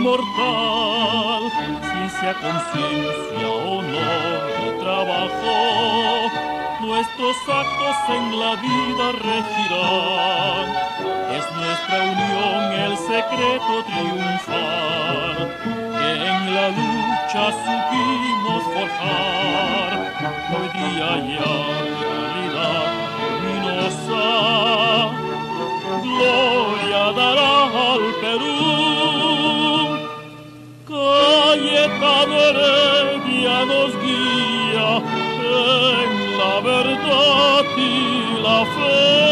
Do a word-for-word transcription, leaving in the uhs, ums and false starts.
inmortal, ciencia, conciencia, honor y trabajo, nuestros actos en la vida regirán. Es nuestra unión el secreto triunfal, que en la lucha supimos forjar. Hoy día ya realidad luminosa, gloria dará al Perú. Cayetano Heredia nos guía en la verdad y la fe.